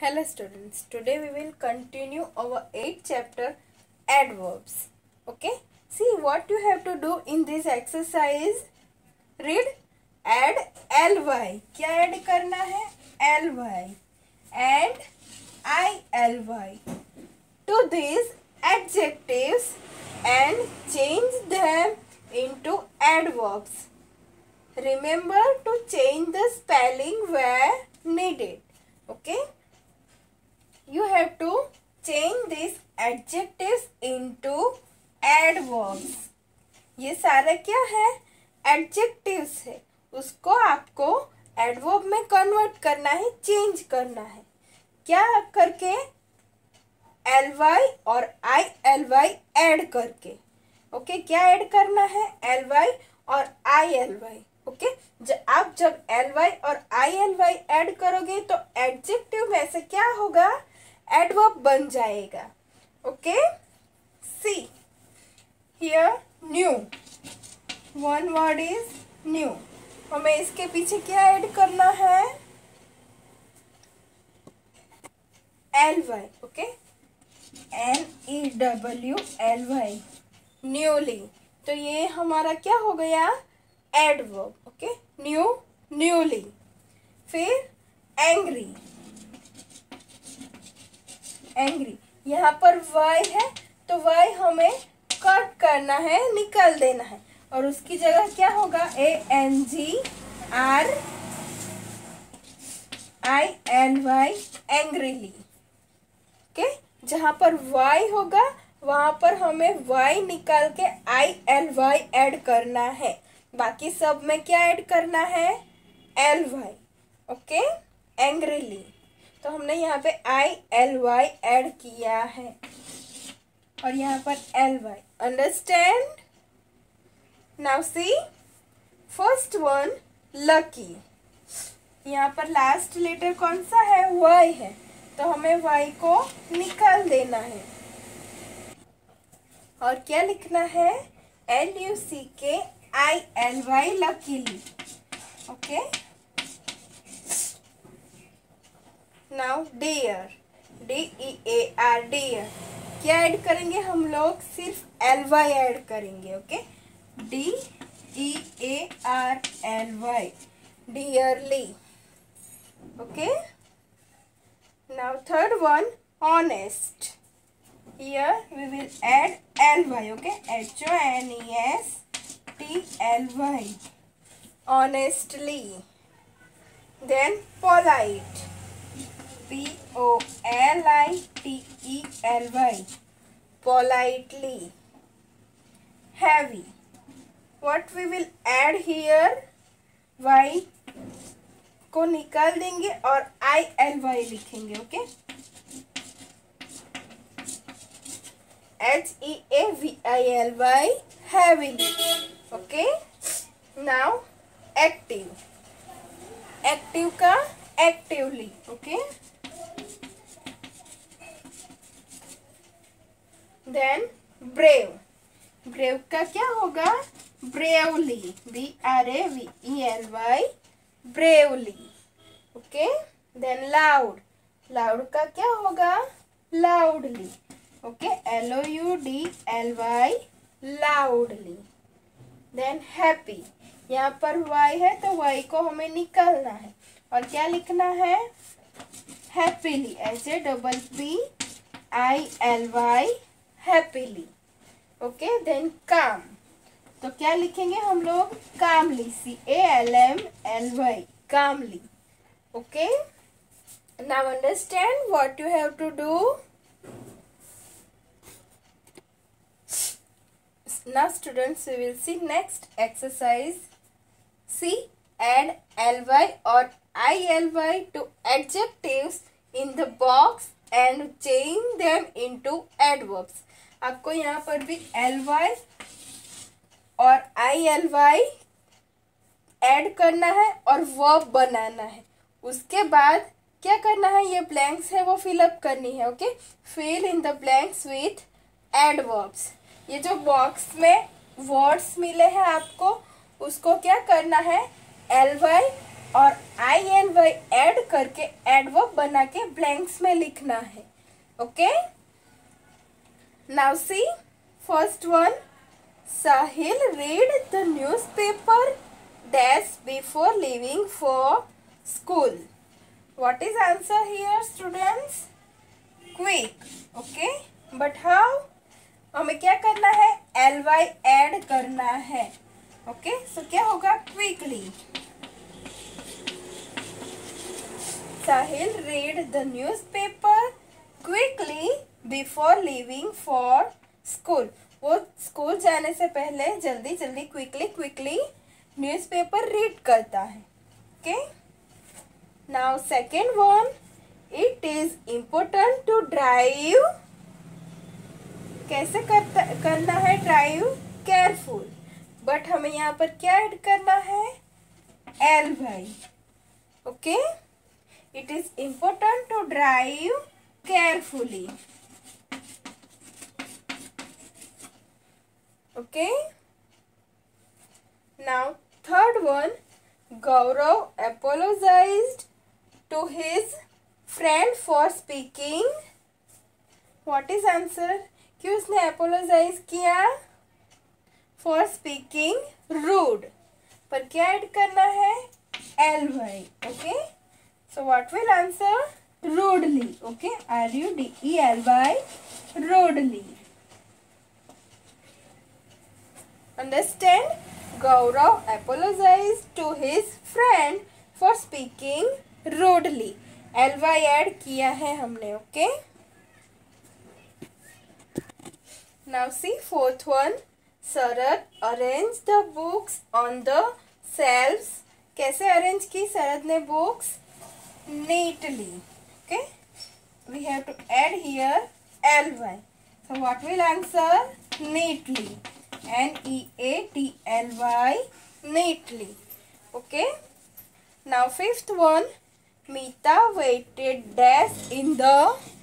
Hello students, today we will continue our 8th chapter adverbs. Okay, see what you have to do in this exercise. Read add ly. क्या add करना है? ly and ily to these adjectives and change them into adverbs. Remember to change the spelling where needed. Okay, you have to change these adjectives into adverbs. ये सारा क्या है? adjectives है, उसको आपको adverb में convert करना है, change करना है. क्या करके? ly और ily ऐड करके. ओके, क्या ऐड करना है? ly और ily. ओके, आप जब ly और ily ऐड करोगे तो एडजेक्टिव में से क्या होगा? एडवर्ब बन जाएगा. Okay, see here new, one word is new. हमें इसके पीछे क्या ऐड करना है? ly. Okay, NEWLY, newly. तो ये हमारा क्या हो गया? एडवर्ब. Okay, new, newly. फिर एंग्री. एंग्री, यहाँ पर y है तो y हमें कट करना है, निकाल देना है, और उसकी जगह क्या होगा? ANGRILY, angrily. ओके, जहाँ पर y होगा वहां पर हमें y निकाल के ILY ऐड करना है. बाकी सब में क्या ऐड करना है? ly. Okay, angrily. तो हमने यहाँ पे ILY ऐड किया है और यहाँ पर ly. Understand? Now see first one, lucky. यहाँ पर लास्ट लेटर कौन सा है? y है, तो हमें y को निकाल देना है और क्या लिखना है? LUCKILY, luckily. Okay, now dear, DEAR, dear. क्या ऐड करेंगे हम लोग? सिर्फ ly ऐड करेंगे. Okay, DEARLY, dearly. Okay, now third one, honest. Here we will add ly. Okay, HONESTLY, honestly. Then polite, POLITELY, politely. Heavy, what we will add here? y को निकाल देंगे और ILY लिखेंगे. Okay, HEAVILY, heavily. Okay, now active. Active का actively. Okay, then brave. Brave का क्या होगा? Bravely, BRAVELY, bravely. Okay, then loud. Loud का क्या होगा? Loudly. Okay, LOUDLY, loudly. Then happy. यहाँ पर y है तो y को हमें निकालना है और क्या लिखना है? Happily, HAPPILY, happily. Okay, then calm. तो क्या लिखेंगे हम लोग? Calmly, CALMLY, calmly. Okay, now understand what you have to do. Now students, we will see next exercise. See, add ly or ILY to adjectives in the box and change them into adverbs. आपको यहाँ पर भी ly और ILY add करना है और verb बनाना है. उसके बाद क्या करना है? ये ब्लैंक्स है वो फिलअप करनी है. Okay, fill in the blanks with adverbs. ये जो बॉक्स में वर्ड्स मिले हैं आपको, उसको क्या करना है? ly और INY ऐड करके एडवर्ब बना के ब्लैंक्स में लिखना है. Okay, now see first one. Sahil read the newspaper dash before leaving for school. What is answer here, students? Quick. Okay, but how? हमें क्या करना है? ly ऐड करना है. ओके, सो क्या होगा? Quickly. Sahil read the newspaper quickly before leaving for school. वो school जाने से पहले जल्दी जल्दी क्विकली न्यूज़पेपर रीड करता है. Okay, now second one. It is important to drive. कैसे करना है ड्राइव? केयरफुल. बट हमें यहाँ पर क्या ऐड करना है? ly. Okay, it is important to drive carefully. Okay, now third one. Gaurav apologized to his friend for speaking. What is answer? क्यों उसने apologize किया? For speaking rude. पर क्या ऐड करना है? ly. Okay, so what will answer? Rudely. Okay, rudely. Rudely. Understand? Gaurav apologized to his friend for speaking rudely. ly add किया है हमने. Okay, now see fourth one. Sarad arranged the books on the shelves. कैसे arrange की सरद ने books? neatly. Okay, we have to add here ly. So what will answer? neatly. neatly. neatly. Okay, now fifth one. Meeta waited dash in the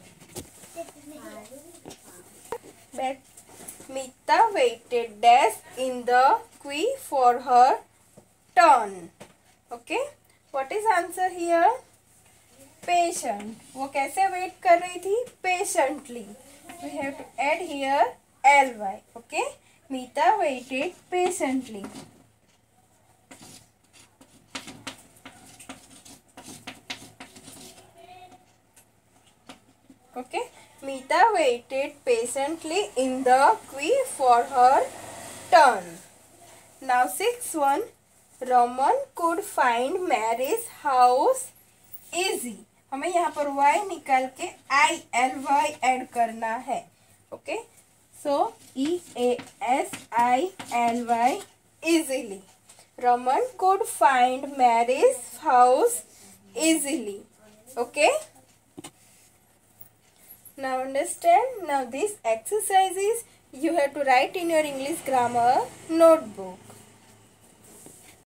Meeta waited dash in the queue for her turn. Okay, what is answer here? Patient. वो कैसे wait कर रही थी? Patiently. We have to add here ly. Okay, Meeta waited patiently. Okay, Meeta waited patiently in the queue for her turn. Now sixth one. Raman could find Mary's house easy. हमें यहाँ पर y निकाल के ily add करना है. Okay, so easily. easily. Raman could find Mary's house easily. Okay, now understand. Now these exercises you have to write in your English grammar notebook.